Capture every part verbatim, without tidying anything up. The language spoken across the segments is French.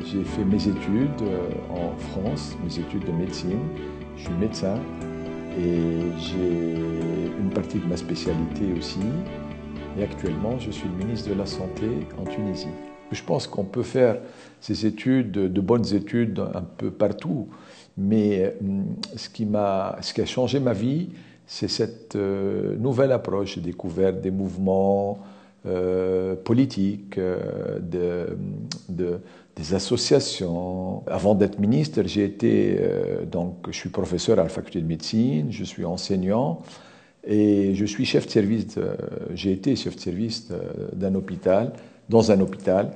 J'ai fait mes études en France, mes études de médecine. Je suis médecin et j'ai une partie de ma spécialité aussi. Et actuellement, je suis le ministre de la Santé en Tunisie. Je pense qu'on peut faire ces études, de bonnes études un peu partout, mais ce qui m'a, ce qui a changé ma vie, c'est cette nouvelle approche. J'ai découvert des mouvements euh, politiques, euh, de, de, des associations. Avant d'être ministre, j'ai été, euh, donc, je suis professeur à la faculté de médecine, je suis enseignant et je suis chef de service, de, j'ai été chef de service d'un hôpital, dans un hôpital.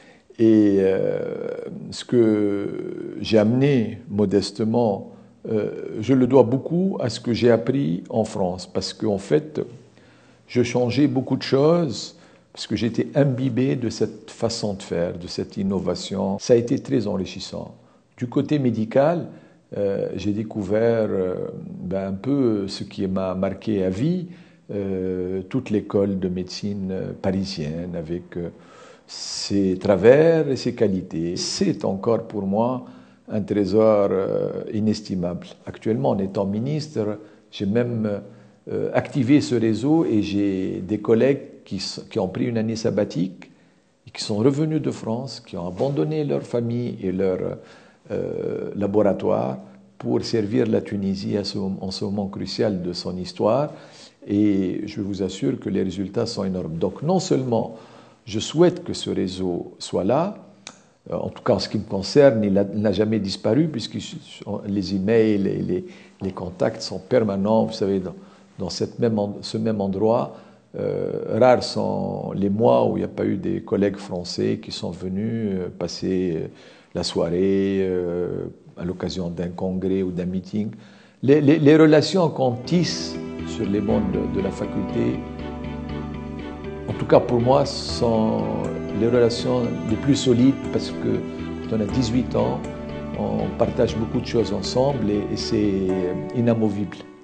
Et euh, ce que j'ai amené modestement, euh, je le dois beaucoup à ce que j'ai appris en France, parce qu'en fait, je changeais beaucoup de choses, parce que j'étais imbibé de cette façon de faire, de cette innovation. Ça a été très enrichissant. Du côté médical, euh, j'ai découvert euh, ben, un peu ce qui m'a marqué à vie, euh, toute l'école de médecine parisienne, avec euh, ses travers et ses qualités. C'est encore pour moi un trésor euh, inestimable. Actuellement, en étant ministre, j'ai même euh, activé ce réseau et j'ai des collègues qui, qui ont pris une année sabbatique et qui sont revenus de France, qui ont abandonné leur famille et leur euh, laboratoire pour servir la Tunisie à ce, en ce moment crucial de son histoire. Et je vous assure que les résultats sont énormes. Donc non seulement je souhaite que ce réseau soit là, en tout cas en ce qui me concerne, il n'a jamais disparu puisque les emails et les, les contacts sont permanents. Vous savez, dans, dans cette même, ce même endroit, euh, rares sont les mois où il n'y a pas eu des collègues français qui sont venus euh, passer euh, la soirée euh, à l'occasion d'un congrès ou d'un meeting. Les, les, les relations qu'on tisse sur les bancs de, de la faculté, en tout cas pour moi, sont les relations les plus solides parce que quand on a dix-huit ans, on partage beaucoup de choses ensemble et, et c'est inamovible.